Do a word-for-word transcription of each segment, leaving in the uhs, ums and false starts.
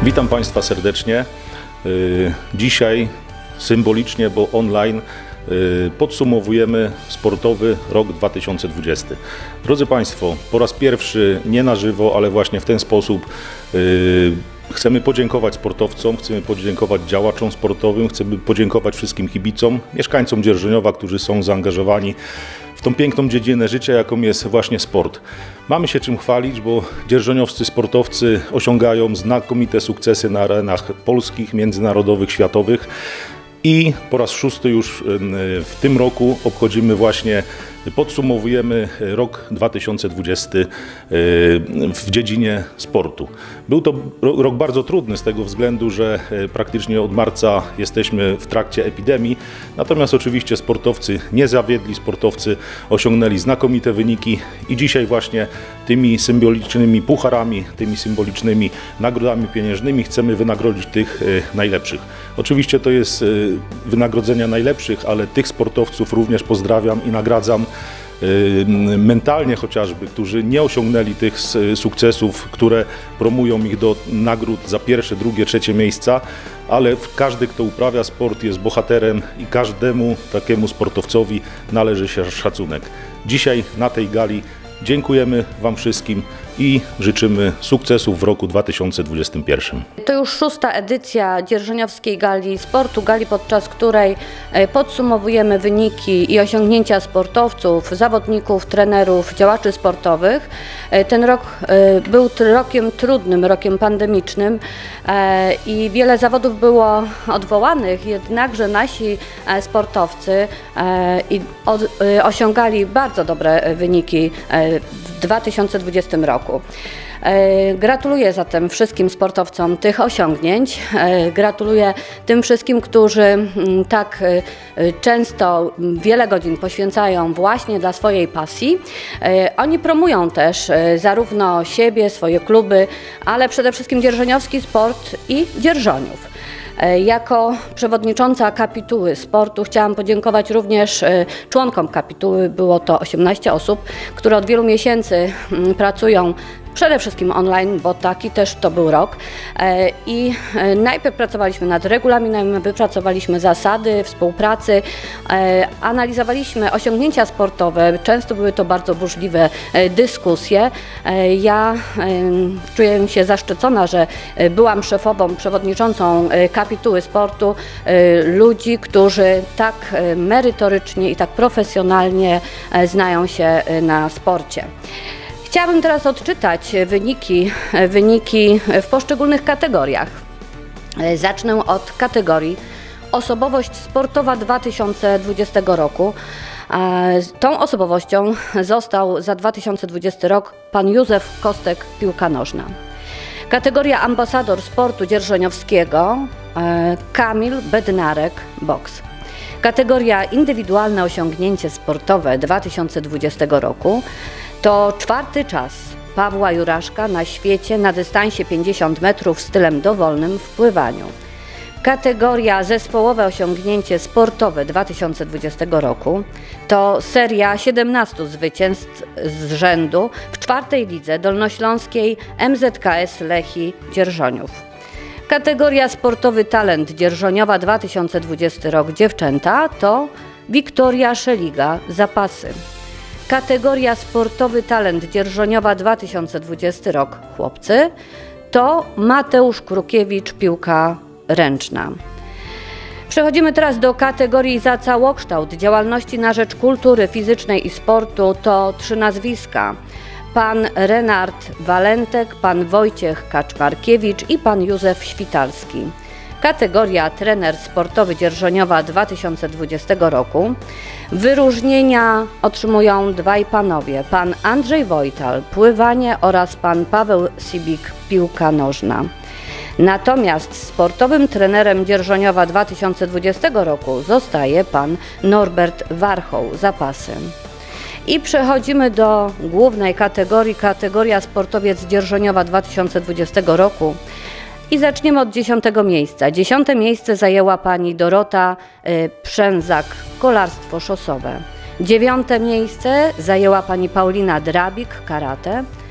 Witam Państwa serdecznie. Dzisiaj symbolicznie, bo online, podsumowujemy sportowy rok dwa tysiące dwudziesty. Drodzy Państwo, po raz pierwszy nie na żywo, ale właśnie w ten sposób chcemy podziękować sportowcom, chcemy podziękować działaczom sportowym, chcemy podziękować wszystkim kibicom, mieszkańcom Dzierżoniowa, którzy są zaangażowani w tą piękną dziedzinę życia, jaką jest właśnie sport. Mamy się czym chwalić, bo dzierżoniowscy sportowcy osiągają znakomite sukcesy na arenach polskich, międzynarodowych, światowych. I po raz szósty już w tym roku obchodzimy właśnie, podsumowujemy rok dwa tysiące dwudziesty w dziedzinie sportu. Był to rok bardzo trudny z tego względu, że praktycznie od marca jesteśmy w trakcie epidemii, natomiast oczywiście sportowcy nie zawiedli, sportowcy osiągnęli znakomite wyniki i dzisiaj właśnie tymi symbolicznymi pucharami, tymi symbolicznymi nagrodami pieniężnymi chcemy wynagrodzić tych najlepszych. Oczywiście to jest wynagrodzenia najlepszych, ale tych sportowców również pozdrawiam i nagradzam mentalnie chociażby, którzy nie osiągnęli tych sukcesów, które promują ich do nagród za pierwsze, drugie, trzecie miejsca, ale każdy, kto uprawia sport, jest bohaterem i każdemu takiemu sportowcowi należy się szacunek. Dzisiaj na tej gali dziękujemy Wam wszystkim i życzymy sukcesów w roku dwa tysiące dwudziestym pierwszym. To już szósta edycja Dzierżoniowskiej Gali Sportu, gali, podczas której podsumowujemy wyniki i osiągnięcia sportowców, zawodników, trenerów, działaczy sportowych. Ten rok był rokiem trudnym, rokiem pandemicznym i wiele zawodów było odwołanych, jednakże nasi sportowcy osiągali bardzo dobre wyniki w dwa tysiące dwudziestym roku. Gratuluję zatem wszystkim sportowcom tych osiągnięć. Gratuluję tym wszystkim, którzy tak często wiele godzin poświęcają właśnie dla swojej pasji. Oni promują też zarówno siebie, swoje kluby, ale przede wszystkim dzierżoniowski sport i Dzierżoniów. Jako przewodnicząca kapituły sportu chciałam podziękować również członkom kapituły. Było to osiemnaście osób, które od wielu miesięcy pracują przede wszystkim online, bo taki też to był rok. I najpierw pracowaliśmy nad regulaminem, wypracowaliśmy zasady współpracy, analizowaliśmy osiągnięcia sportowe. Często były to bardzo burzliwe dyskusje. Ja czuję się zaszczycona, że byłam szefową, przewodniczącą kapituły sportu ludzi, którzy tak merytorycznie i tak profesjonalnie znają się na sporcie. Chciałabym teraz odczytać wyniki, wyniki w poszczególnych kategoriach. Zacznę od kategorii Osobowość sportowa dwa tysiące dwudziestego roku. Tą osobowością został za dwa tysiące dwudziesty rok pan Józef Kostek, piłka nożna. Kategoria Ambasador sportu dzierżoniowskiego Kamil Bednarek, boks. Kategoria Indywidualne osiągnięcie sportowe dwa tysiące dwudziestego roku to czwarty czas Pawła Juraszka na świecie na dystansie pięćdziesiąt metrów stylem dowolnym w pływaniu. Kategoria Zespołowe osiągnięcie sportowe dwa tysiące dwudziestego roku to seria siedemnastu zwycięstw z rzędu w czwartej lidze dolnośląskiej M Z K S Lechii Dzierżoniów. Kategoria Sportowy Talent Dzierżoniowa dwa tysiące dwudziesty rok dziewczęta to Wiktoria Szeliga, zapasy. Kategoria Sportowy Talent Dzierżoniowa dwa tysiące dwudziesty rok chłopcy to Mateusz Krukiewicz, piłka ręczna. Przechodzimy teraz do kategorii za całokształt działalności na rzecz kultury fizycznej i sportu. To trzy nazwiska: pan Renard Walentek, pan Wojciech Kaczmarkiewicz i pan Józef Świtalski. Kategoria Trener sportowy Dzierżoniowa dwa tysiące dwudziestego roku. Wyróżnienia otrzymują dwaj panowie, pan Andrzej Wojtal, pływanie, oraz pan Paweł Sibik, piłka nożna. Natomiast sportowym trenerem Dzierżoniowa dwa tysiące dwudziestego roku zostaje pan Norbert Warchoł, zapasy. I przechodzimy do głównej kategorii, kategoria Sportowiec Dzierżoniowa dwa tysiące dwudziestego roku. I zaczniemy od dziesiątego miejsca. Dziesiąte miejsce zajęła pani Dorota y, Przęzak, kolarstwo szosowe. Dziewiąte miejsce zajęła pani Paulina Drabik, karate.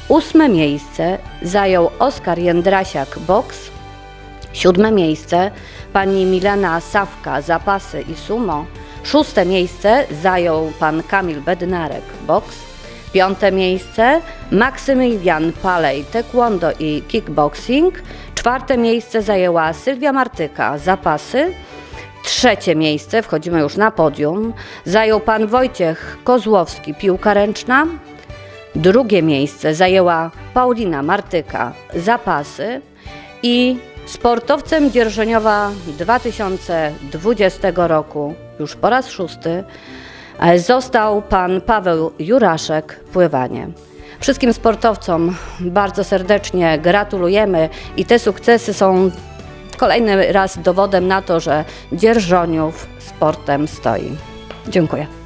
Ósme miejsce zajął Oskar Jędrasiak, boks. Siódme miejsce pani Milena Sawka, zapasy i sumo. Szóste miejsce zajął pan Kamil Bednarek, boks. Piąte miejsce Maksymilian Palej, taekwondo i kickboxing. Czwarte miejsce zajęła Sylwia Martyka, zapasy. Trzecie miejsce, wchodzimy już na podium, zajął pan Wojciech Kozłowski, piłka ręczna. Drugie miejsce zajęła Paulina Martyka, zapasy. I sportowcem Dzierżoniowa dwa tysiące dwudziestego roku, już po raz szósty, został pan Paweł Juraszek, pływanie. Wszystkim sportowcom bardzo serdecznie gratulujemy i te sukcesy są kolejny raz dowodem na to, że Dzierżoniów sportem stoi. Dziękuję.